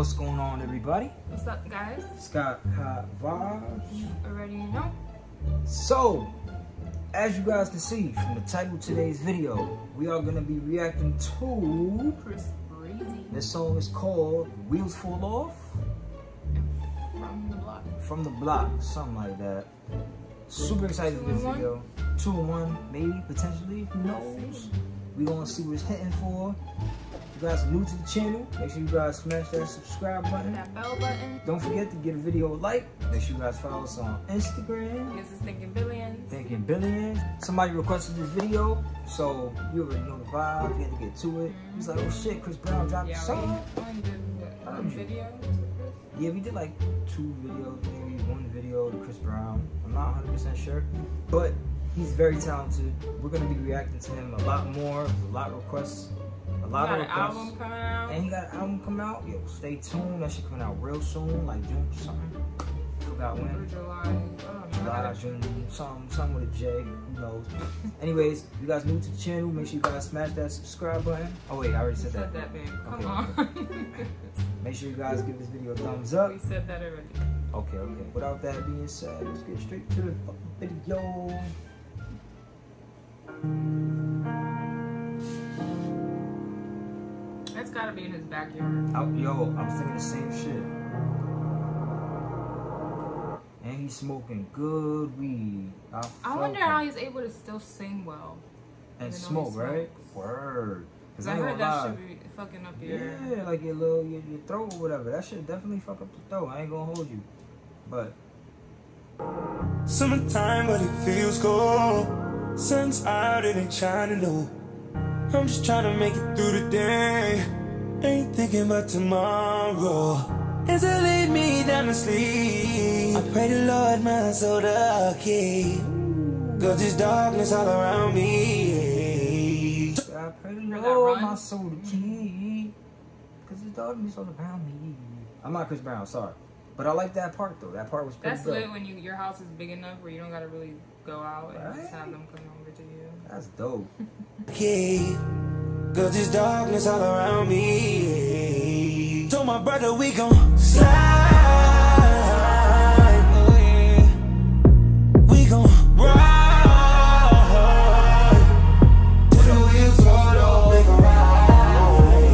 What's going on, everybody? What's up, guys? Scott Hot Vibes. You already know. So, as you guys can see from the title of today's video, we are going to be reacting to Chris Breezy. This song is called Wheels Fall Off. From the block. From the Block, something like that. Super excited for this video. 2 in 1, maybe, potentially, who knows? We're going to see what it's hitting for. If you guys are new to the channel, make sure you guys smash that subscribe button. That bell button. Don't forget to give a video a like. Make sure you guys follow us on Instagram. This is Thinking Billions. Thinking Billions. Somebody requested this video, so you already know the vibe. You had to get to it. He's like, oh shit, Chris Brown dropped a song. We only did one video. Yeah, we did like 2 videos, maybe 1 video to Chris Brown. I'm not 100% sure, but he's very talented. We're gonna be reacting to him a lot more. There's a lot of requests. A lot of requests. Album coming out. And he got an album coming out. Yo, stay tuned. That shit coming out real soon, like June something. Forgot when. Or July. July, June, something with a J. Who knows? Anyways, if you guys new to the channel, make sure you guys smash that subscribe button. Oh wait, I already said that. Babe. Come Okay. on. Make sure you guys give this video a thumbs up. We said that already. Okay. Without that being said, let's get straight to the fucking video. That's gotta be in his backyard. Yo, I'm thinking the same shit. And he's smoking good weed. I wonder how he's able to still sing well. And smoke, right? Smokes. Word. Cause I heard that should be fucking up your... Yeah, like your little, your throat or whatever. That shit definitely fuck up the throat. I ain't gonna hold you. But... Summertime, but it feels cold. Sun's out and ain't shining low. I'm just trying to make it through the day. Ain't thinking about tomorrow. As I lay me down to sleep, I pray the Lord my soul to keep. Cause there's darkness all around me. I pray the Lord my soul to keep. Cause there's darkness all around me. I'm not Chris Brown, sorry. But I like that part though. That part was pretty dope. That's lit when your house is big enough where you don't gotta really go out and just have them come over to you. That's dope. Cause there's darkness all around me. Told my brother we gon' slide. Oh yeah. We gon' ride. Till the wheels fall off. We gon' ride.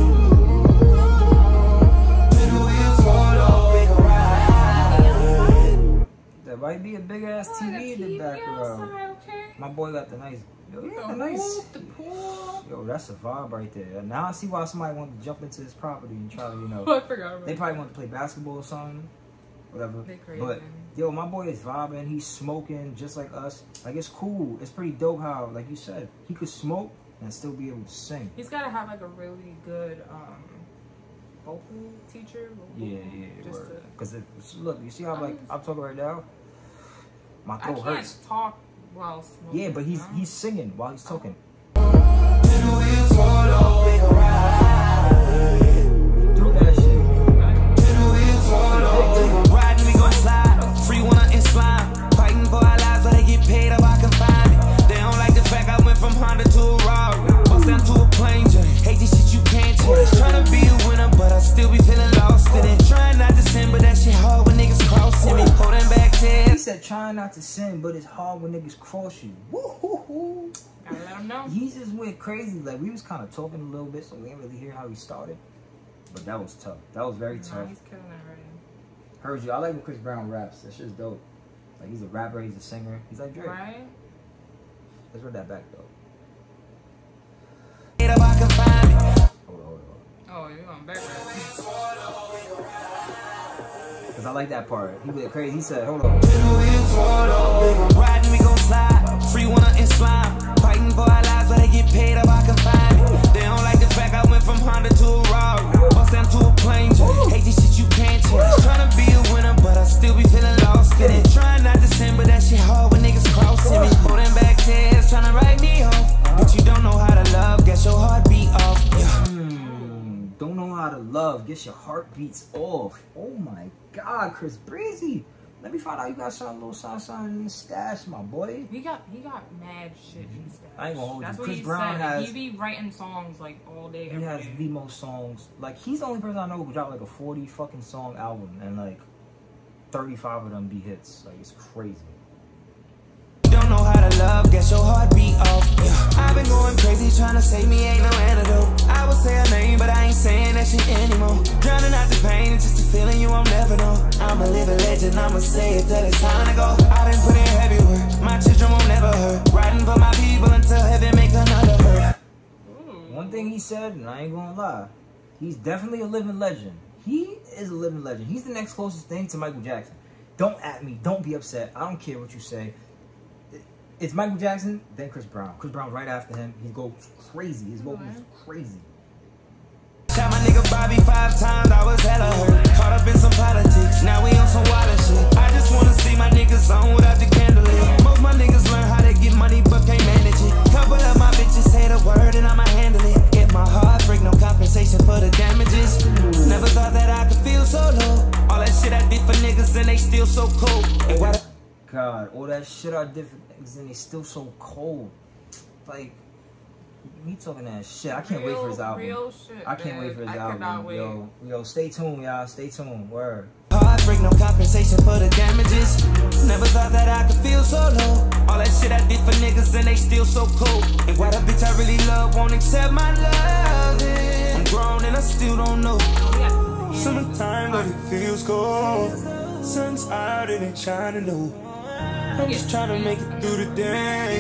Till the wheels fall off. We gon' ride. There might be a big ass TV in the background. Outside, okay? My boy got the nice. Yo, he got the nice. The pool. Yo, that's a vibe right there. Now I see why somebody wanted to jump into his property and try to, you know. I forgot about They probably want to play basketball or something. Whatever. They crazy. But yo, my boy is vibing. He's smoking just like us. Like it's cool. It's pretty dope how, like you said, he could smoke and still be able to sing. He's gotta have like a really good vocal teacher. Yeah. Just Because look, you see how like I'm talking right now. My throat hurts. Talk while smoking. Yeah, but he's singing while he's talking. Till the wheels fall off. We gon' ride. Do that shit. Till the wheels fall off. We gon' ride and we gon' slide. Free one and slime. Fighting for our lives, so they get paid if I can find it. They don't like the fact I went from Honda to a Rari. Bust down to a plane journey. Hate this shit you can't change. Tryna be a winner, but I still be feeling lost in it. Trying not to sin, but that shit hard when niggas crossing me. Holding back tears. He said, trying not to sin, but it's hard when niggas cross you. Woo-hoo-hoo. Gotta let him know. He just went crazy. Like, we was kind of talking a little bit, so we didn't really hear how he started. But that was tough. That was very tough. He's killing it already. Heard you. I like when Chris Brown raps. That shit's dope. Like, he's a rapper, he's a singer. He's like Drake. Right? Let's run that back, though. Hold on. Oh, you're going back right. Because I like that part. He went crazy. He said, hold on. Riding, we gon' slide. Free one and slime. Fighting for our lives, but they get paid if I can find it. They don't like the fact I went from Honda to a Rari. Bust down to a plane journey. Hate this shit you can't change. Tryna be a winner, but I still be feeling lost in it. Trying not to sin, but that shit hard when niggas crossing me. Holding back tears, tryna write me off. But you don't know how to love, get your heartbeat off. Don't know how to love, get your heartbeats off. Oh my God, Chris Breezy. Let me find out you got something, little something in your stash, my boy. He got mad shit in stash. I ain't gonna hold you. That's what Chris he Brown said. has. He be writing songs like all day. He has the most songs. Like, he's the only person I know who dropped like a 40 fucking song album, and like 35 of them be hits. Like, it's crazy. Don't know how to love, guess your heart beat off. Yeah. I've been going crazy trying to save me, ain't no antidote. I would say her name, but I ain't saying that shit anymore. Drowning out the pain, it's just a feeling you won't never know. I'm a living legend, I'ma say it till it's time to go. I done put in heavy work, my children won't never hurt. Riding for my people until heaven make another hurt. One thing he said, and I ain't gonna lie, he's definitely a living legend. He is a living legend. He's the next closest thing to Michael Jackson. Don't at me, don't be upset. I don't care what you say. It's Michael Jackson, then Chris Brown. Chris Brown right after him. He goes crazy. His vocals crazy. Shot my nigga Bobby 5 times, I was hella hurt. Caught up in some politics, now we on some wild shit. I just wanna see my niggas on without the candlelit. Most my niggas learn how to get money but can't manage it. Couple of my bitches say the word and I'ma handle it. If my heart break, no compensation for the damages. Never thought that I could feel so low. All that shit I did for niggas and they still so cold. And why God, all that shit I did for niggas and they still so cold. Like, me talking that shit. I can't wait for his album. Real shit, I can't wait for his album. Cannot wait. Yo, stay tuned, y'all. Stay tuned. Word. Heartbreak, no compensation for the damages. Never thought that I could feel so low. All that shit I did for niggas and they still so cold. And why the bitch I really love won't accept my love? I'm grown and I still don't know. Summertime, but it feels cold. Sun's out and it's shining low. I'm just trying to make it through the day.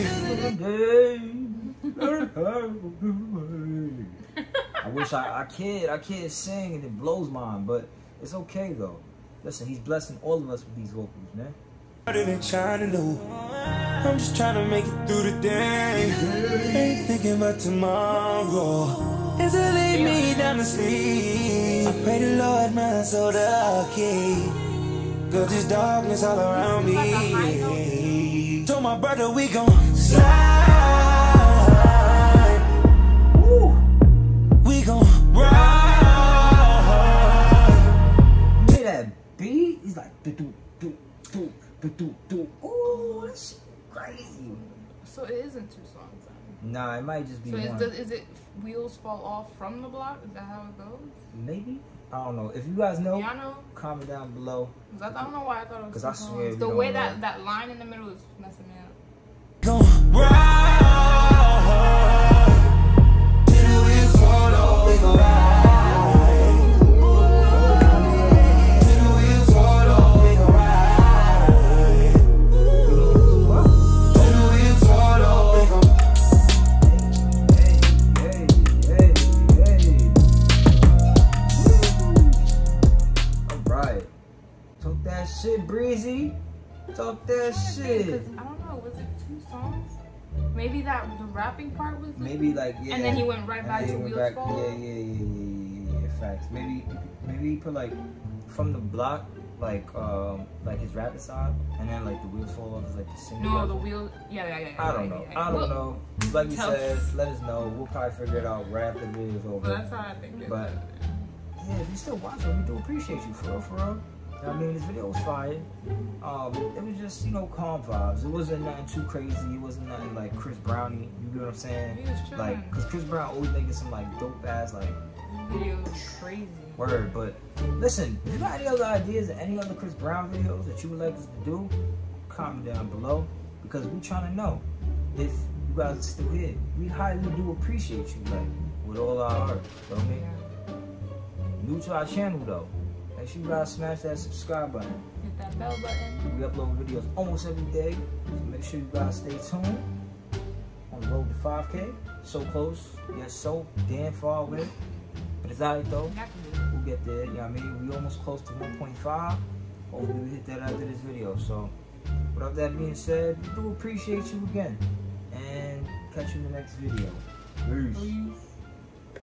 I wish I can't sing and it blows mine, but it's okay though. Listen, he's blessing all of us with these vocals, man. I'm just trying to make it through the day. Ain't thinking about tomorrow. As I lay me down to sleep, I pray the Lord my soul to keep. Cause there's darkness all around me. Told my brother we gon' slide. Woo. We gon' ride. Hear that beat? He's like do do do do do do do. Ooh, that's crazy. So it isn't 2 songs then? Nah, it might just be so one. is it Wheels Fall Off from the Block? Is that how it goes? Maybe. I don't know. If you guys know, y'all know? comment down below. I don't know why I thought it was 'Cause I 2 swear songs. The way that line in the middle is messing me up. Gon' ride. Till the wheels fall off, we gon' ride. Till the wheels fall off, we gon' ride. Till the wheels fall off, we gon' Talk that shit, Breezy. Talk that shit. I don't know. Was it 2 songs? Maybe the rapping part was. Maybe like yeah. And then he went right back to Wheels Fall Off. Yeah. Facts. Maybe he put like from the block like his rapping side, and then like the Wheels Fall Off is like the single. No, the wheels. Yeah. I don't know. I don't know. Like you said, let us know. We'll probably figure it out right after the video's over. Well, that's how I think it. But yeah, if you still watching, we do appreciate you for real. I mean, this video was fire. It was just, calm vibes. It wasn't nothing too crazy. It wasn't nothing like Chris Brownie. You get what I'm saying? He was chilling. Like, cause Chris Brown always making some like dope ass like videos crazy. Word, but listen, if you got any other ideas or any other Chris Brown videos that you would like us to do, comment down below because we trying to know if you guys are still here. We highly do appreciate you, like with all our heart. Feel me? New to our channel though. Make sure you guys smash that subscribe button. Hit that bell button. We upload videos almost every day. So make sure you guys stay tuned. On the road to 5K. So close. Yet so damn far away. But it's alright though. We'll get there. You know what I mean? We almost close to 1.5. Hopefully we hit that after this video. So without that being said, we do appreciate you again. And catch you in the next video. Peace.